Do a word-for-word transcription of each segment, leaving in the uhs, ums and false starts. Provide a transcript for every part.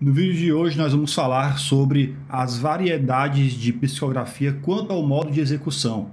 No vídeo de hoje nós vamos falar sobre as variedades de psicografia quanto ao modo de execução.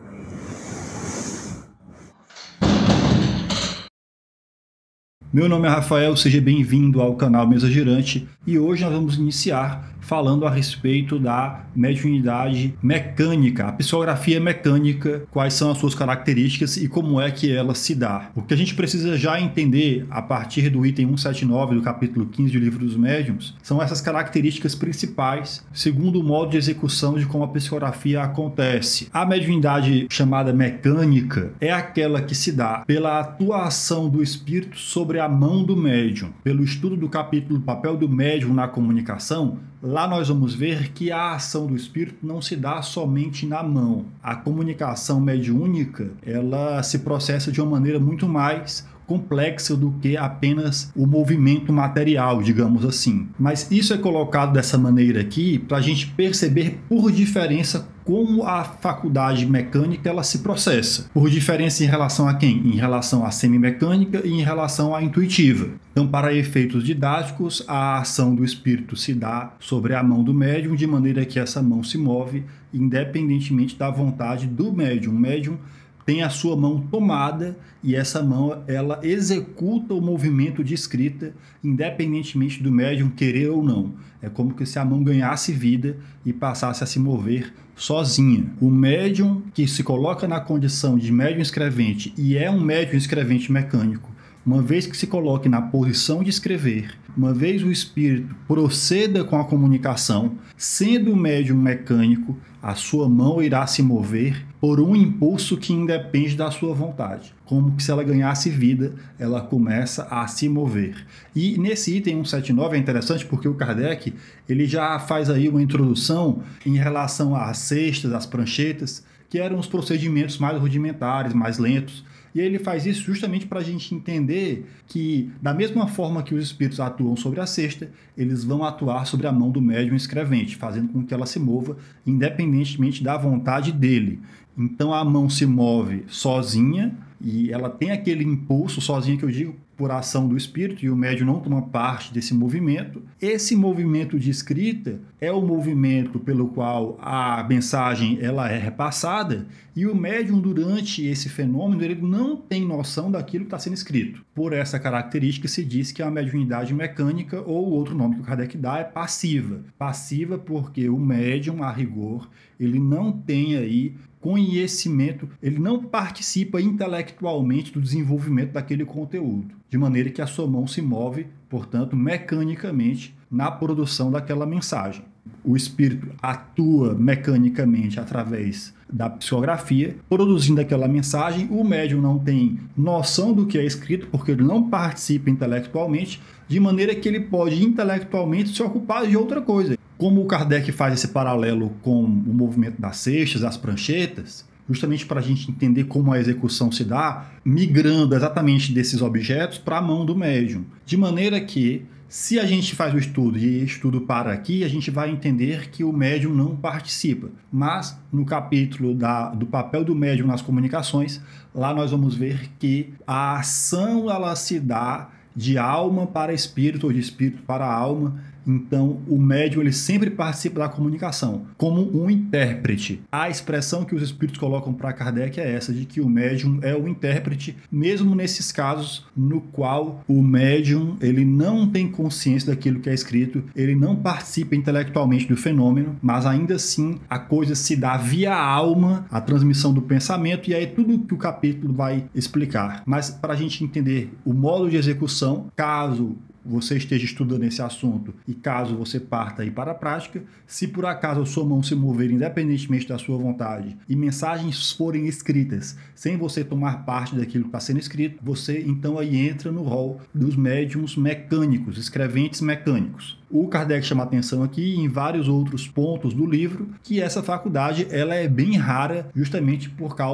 Meu nome é Rafael, seja bem-vindo ao canal Mesa Girante e hoje nós vamos iniciar falando a respeito da mediunidade mecânica, a psicografia mecânica, quais são as suas características e como é que ela se dá. O que a gente precisa já entender a partir do item cento e setenta e nove do capítulo quinze do Livro dos Médiuns são essas características principais, segundo o modo de execução de como a psicografia acontece. A mediunidade chamada mecânica é aquela que se dá pela atuação do espírito sobre a mão do médium. Pelo estudo do capítulo Papel do Médium na Comunicação, lá nós vamos ver que a ação do espírito não se dá somente na mão. A comunicação mediúnica, ela se processa de uma maneira muito mais complexa do que apenas o movimento material, digamos assim. Mas isso é colocado dessa maneira aqui para a gente perceber por diferença como a faculdade mecânica ela se processa. Por diferença em relação a quem? Em relação à semimecânica e em relação à intuitiva. Então, para efeitos didáticos, a ação do espírito se dá sobre a mão do médium, de maneira que essa mão se move independentemente da vontade do médium. O médium tem a sua mão tomada e essa mão ela executa o movimento de escrita independentemente do médium querer ou não. É como se a mão ganhasse vida e passasse a se mover sozinha. O médium que se coloca na condição de médium escrevente e é um médium escrevente mecânico, uma vez que se coloque na posição de escrever, uma vez o espírito proceda com a comunicação, sendo o médium mecânico, a sua mão irá se mover por um impulso que independe da sua vontade. Como que se ela ganhasse vida, ela começa a se mover. E nesse item cento e setenta e nove é interessante porque o Kardec ele já faz aí uma introdução em relação às cestas, às pranchetas, que eram os procedimentos mais rudimentares, mais lentos. E ele faz isso justamente para a gente entender que, da mesma forma que os espíritos atuam sobre a cesta, eles vão atuar sobre a mão do médium escrevente, fazendo com que ela se mova independentemente da vontade dele. Então a mão se move sozinha e ela tem aquele impulso sozinha que eu digo por ação do espírito e o médium não toma parte desse movimento. Esse movimento de escrita é o movimento pelo qual a mensagem ela é repassada e o médium durante esse fenômeno ele não tem noção daquilo que está sendo escrito. Por essa característica se diz que a mediunidade mecânica ou outro nome que o Kardec dá é passiva. Passiva porque o médium, a rigor, ele não tem aí conhecimento, ele não participa intelectualmente do desenvolvimento daquele conteúdo, de maneira que a sua mão se move, portanto, mecanicamente na produção daquela mensagem. O espírito atua mecanicamente através da psicografia, produzindo aquela mensagem. O médium não tem noção do que é escrito, porque ele não participa intelectualmente, de maneira que ele pode intelectualmente se ocupar de outra coisa. Como o Kardec faz esse paralelo com o movimento das cestas, das pranchetas, justamente para a gente entender como a execução se dá, migrando exatamente desses objetos para a mão do médium. De maneira que, se a gente faz o estudo e estudo para aqui, a gente vai entender que o médium não participa. Mas, no capítulo da, do papel do médium nas comunicações, lá nós vamos ver que a ação ela se dá de alma para espírito ou de espírito para alma. Então, o médium ele sempre participa da comunicação, como um intérprete. A expressão que os espíritos colocam para Kardec é essa, de que o médium é o intérprete, mesmo nesses casos no qual o médium ele não tem consciência daquilo que é escrito, ele não participa intelectualmente do fenômeno, mas ainda assim a coisa se dá via alma, a transmissão do pensamento, e aí tudo que o capítulo vai explicar. Mas para a gente entender o modo de execução, caso você esteja estudando esse assunto e caso você parta aí para a prática, se por acaso a sua mão se mover independentemente da sua vontade e mensagens forem escritas sem você tomar parte daquilo que está sendo escrito, você então aí entra no rol dos médiums mecânicos, escreventes mecânicos. O Kardec chama atenção aqui em vários outros pontos do livro que essa faculdade ela é bem rara justamente por causa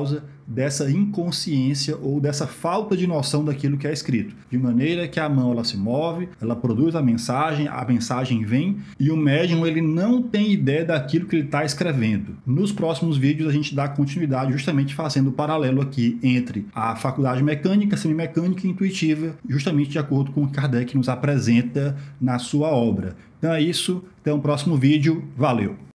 dessa inconsciência ou dessa falta de noção daquilo que é escrito. De maneira que a mão ela se move, ela produz a mensagem, a mensagem vem e o médium ele não tem ideia daquilo que ele está escrevendo. Nos próximos vídeos a gente dá continuidade justamente fazendo o paralelo aqui entre a faculdade mecânica, semimecânica e intuitiva, justamente de acordo com o que Kardec nos apresenta na sua obra. Então é isso, até o próximo vídeo, valeu!